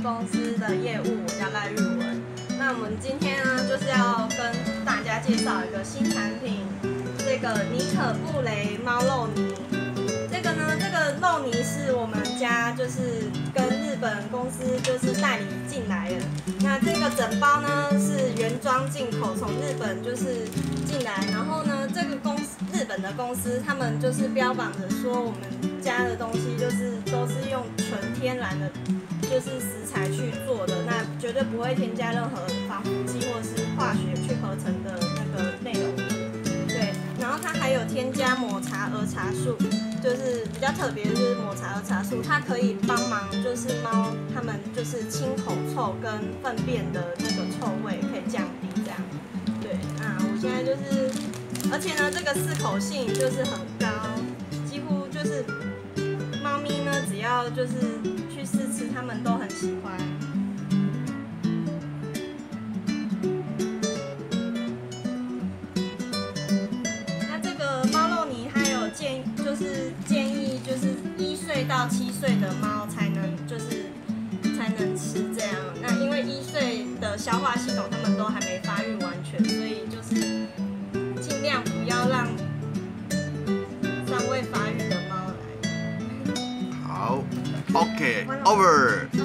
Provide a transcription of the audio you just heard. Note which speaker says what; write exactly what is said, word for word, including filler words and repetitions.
Speaker 1: 公司的业务，我叫赖玉文。那我们今天呢，就是要跟大家介绍一个新产品，这个尼可布雷猫肉泥。这个呢，这个肉泥是我们家就是跟日本公司就是代理进来的。那这个整包呢是原装进口，从日本就是进来。然后呢，这个公司日本的公司，他们就是标榜着说我们家的东西就是都是用纯天然的，就是食材去做的，那绝对不会添加任何防腐剂或者是化学去合成的那个内容。对，然后它还有添加抹茶儿茶素，就是比较特别的就是抹茶儿茶素，它可以帮忙就是猫它们就是清口臭跟粪便的那个臭味可以降低这样。对，那我现在就是，而且呢这个适口性就是很高，几乎就是猫咪呢只要就是去试吃，它们都很喜欢。那这个猫肉泥还有建就是建议就是一岁到七岁的猫才能就是才能吃这样。那因为一岁的消化系统它们都还没发育完全，所以就是尽量不要让尚未发育的猫来。
Speaker 2: 好 ，OK，over。